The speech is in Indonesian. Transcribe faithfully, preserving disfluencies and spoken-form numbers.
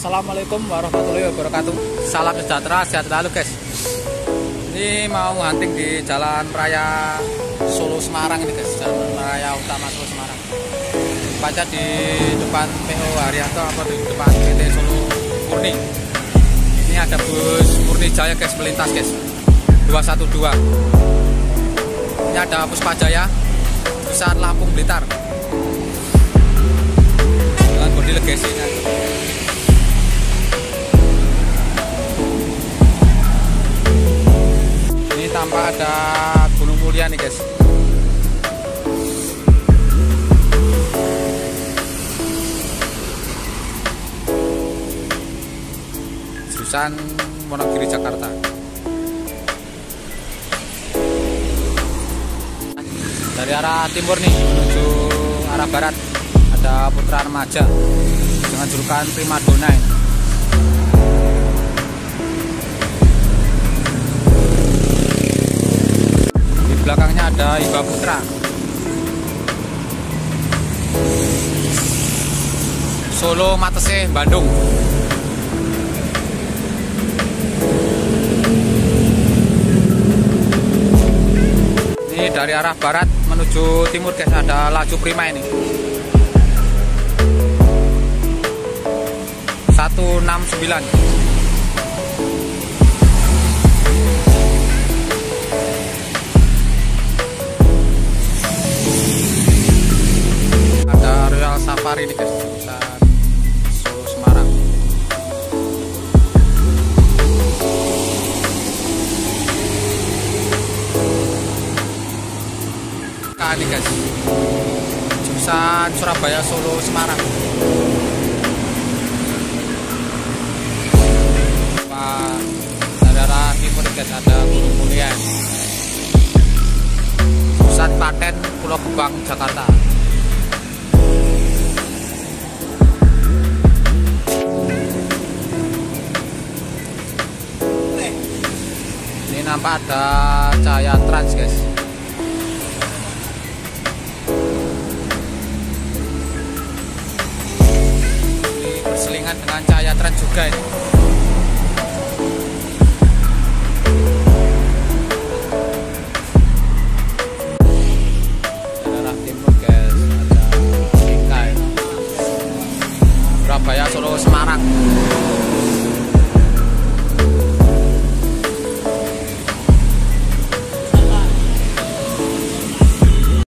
Assalamualaikum warahmatullahi wabarakatuh. Salam sejahtera, sehat selalu guys. Ini mau hunting di Jalan Raya Solo Semarang ini guys, Jalan Raya Utama Solo Semarang. Baca di depan P O Haryanto atau di depan P T Solo Murni. Ini ada bus Murni Jaya guys, melintas guys, dua satu dua. Ini ada Puspa Jaya, jurusan Lampung Blitar, dengan bodi legasi. Ini tampak ada Gunung Mulia nih guys. Jurusan Wonogiri Jakarta. Dari arah timur nih menuju arah barat ada Putra Remaja dengan julukan Primadona ini. Di belakangnya ada Iba Putra. Solo Matese Bandung. Ini dari arah barat menuju timur guys, ada Laju Prima ini satu enam sembilan. Ada Royal Safari ini guys, jurusan Solo Semarang. Nah, ini guys, jurusan Surabaya Solo Semarang. Pak, dari arah timur guys ada Gunung Mulia, jurusan Klaten Pulau Gebang Jakarta. Ini nampak ada Cahaya Trans guys.